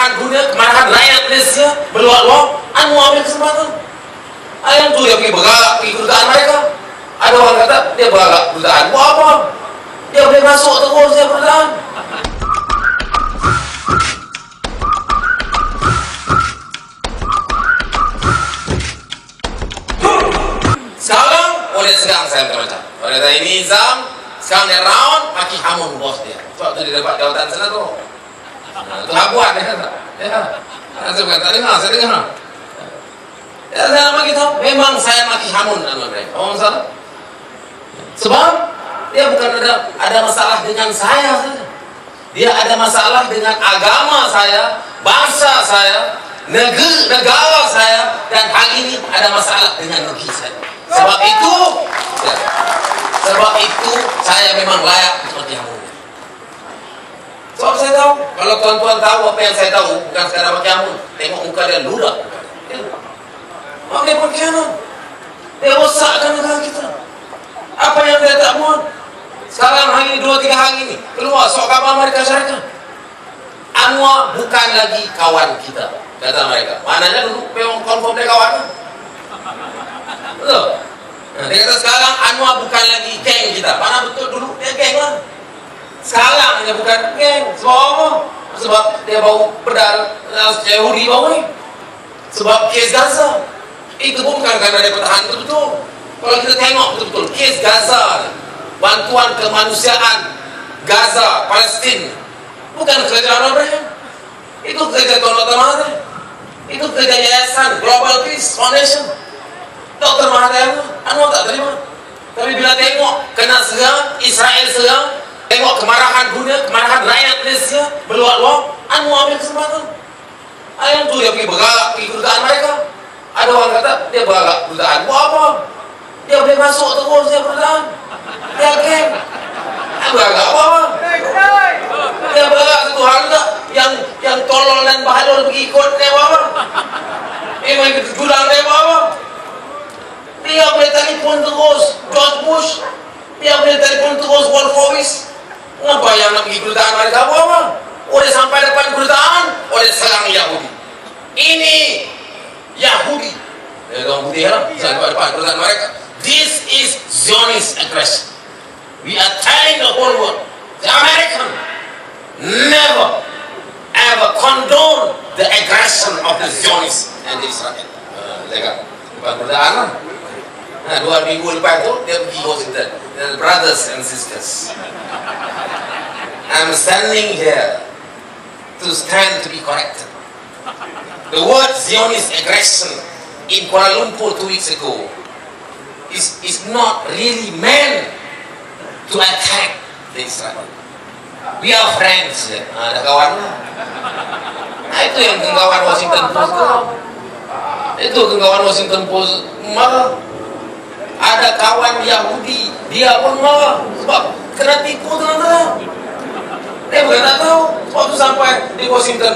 kemarahan dunia, kemarahan rakyat Malaysia meluap-luap. Anwar ambil kesempatan. Ayam tu dia pergi bergerak, pergi kedutaan mereka. Ada orang kata dia bergerak kedutaan. Buat apa? Dia boleh masuk terus dia kedutaan. Sekarang oleh sekarang saya macam. Oleh ini Nizam sekarang dia round maki hamun bos dia. Sebab tu dia dapat jawatan sana tu. Itu habuan dia kata. Ya. Saya bukan tak dengar, saya dengar. Ya, saya maki tahu. Memang saya maki hamun nama mereka. Apa masalah? Sebab dia bukan ada masalah dengan saya saja. Dia ada masalah dengan agama saya, bangsa saya, negara saya, dan hal ini ada masalah dengan negeri saya. Sebab itu saya memang layak seperti hamun. Sebab saya tahu, kalau tuan-tuan tahu apa yang saya tahu, bukan sekadar pakai hamun, tengok muka dia ludah. Apa dia pengkhianat? Dia rosakkan negara kita. Apa yang dia tak buat? Sekarang hari 2-3 hari ini keluar sok khabar mereka syarikat. Anwar bukan lagi kawan kita, kata mereka. Maknanya dulu memang confirm dia kawan. Betul? Dia kata sekarang Anwar bukan lagi geng kita. Mana betul dulu dia geng lah. Sekarang dia bukan geng. Sebab apa? Sebab dia bau pedal Yahudi bau ni. Sebab kes Gaza. Itu bukan kerana dia bertahan betul-betul. Kalau kita tengok betul-betul kes Gaza, bantuan kemanusiaan Gaza, Palestin, bukan kerja Abraham. Itu kerja Tuan Dr. Mahathir. Itu kerja Yayasan Global Peace Foundation. Dr. Mahathir Anwar tak terima. Tapi bila tengok kena serang, Israel serang, tengok kemarahan dunia, kemarahan rakyat Malaysia meluap-luap, Anwar ambil kesempatan. Ayam tu dia pergi bergerak, pergi kedutaan mereka. Ada orang kata dia bergerak kedutaan. Buat apa? Dia boleh masuk terus dia kedutaan. Dia geng. Dia bergerak apa? Dia bergerak satu hal tak? Yang tolol dan bahalul pergi ikut dia apa? Dia main kejulang dia apa? Dia boleh telefon terus George Bush. Dia boleh telefon terus Wolfowitz. Kenapa yang nak pergi kedutaan mereka apa? Oleh sampai depan kedutaan, oleh serang Yahudi. Ini Yahudi. Orang putih lah, sampai depan kedutaan mereka. This is Zionist aggression. We are telling the whole world, the American never ever condone the aggression of the Zionists and Israel. Dekat depan kedutaan lah. 2 minggu lepas tu dia pergi Washington. Brothers and sisters, I'm standing here to stand to be corrected. The word Zionist aggression in Kuala Lumpur 2 weeks ago is not really meant to attack the Israel. We are friends. Ada kawan lah. Itu yang kawan Washington Post tu. Itu kawan Washington Post marah. Ada kawan Yahudi, dia pun marah sebab kena tipu terang-terang. Dia bukan tak tahu. Waktu sampai di Washington,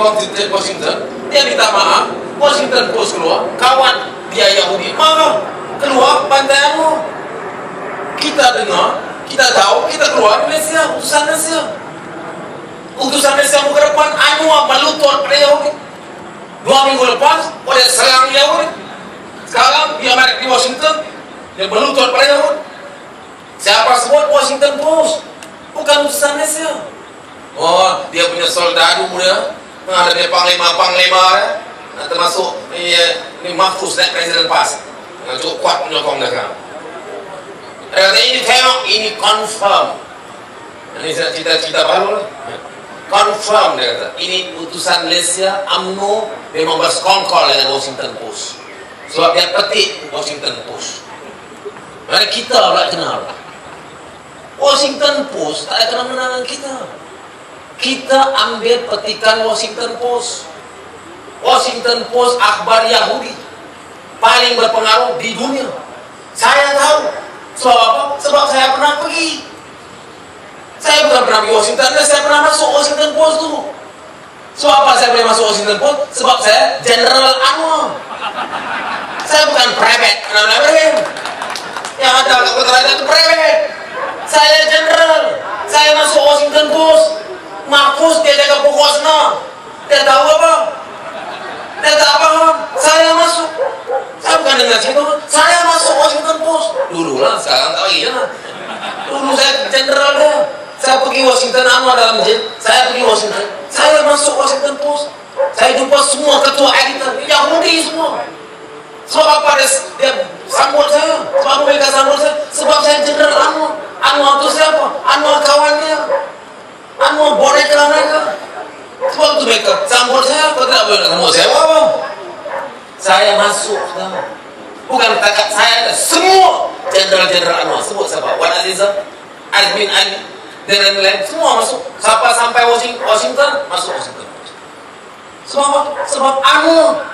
dia minta maaf. Washington Post keluar, kawan dia Yahudi marah, keluar bantai Anwar. Kita dengar, kita tahu, kita keluar Malaysia, utusan Malaysia. Utusan Malaysia muka depan Anwar melutut pada Yahudi. 2 minggu lepas, oleh serang Yahudi. Sekarang dia balik di Washington, dia melutut pada Yahudi. Siapa sebut? Washington Post, bukan utusan Malaysia. Oh, dia punya soldadu dia, ada dia panglima ya. Termasuk ini Mahfuz naik Presiden PAS, cukup kuat menyokong dia sekarang. Ini tengok, ini confirm. Ini cita-cita baru lah. Confirm dia kata. Ini utusan Malaysia, UMNO memang bersekongkol dengan Washington Post. Sebab dia petik Washington Post. Mari kita pula kenal. Washington Post tak ada kena-mena dengan kita. Kita ambil petikan Washington Post. Washington Post akhbar Yahudi paling berpengaruh di dunia. Saya tahu. Sebab apa? Sebab saya pernah pergi. Saya bukan pernah pergi Washington, saya pernah masuk Washington Post tu. Sebab apa saya boleh masuk Washington Post? Sebab saya General Anwar. Saya bukan private. Yang ada kat Kota Raja itu private. Saya General. Saya masuk Washington Post. Mahfuz dia jaga pokok sana. Dia tahu lah, sekarang tak lagi lah. Dulu saya jenderal dia. Saya pergi Washington, Anwar dalam masjid. Saya pergi Washington. Saya masuk Washington Post. Saya jumpa semua ketua editor. Yahudi semua. Sebab apa dia sambut saya? Sebab mereka sambut saya? Sebab saya jenderal Anwar. Anwar itu siapa? Anwar kawannya. Anwar boneka mereka. Sebab itu mereka sambut saya. Kau tidak boleh ketemu saya apa? Saya masuk. Bukan takat saya, semua jenderal-jenderal Anwar. Sebut siapa? Wan Azizah, Azmin Ali, dan lain-lain. Semua masuk. Sampai Washington, masuk Washington. Sebab Anwar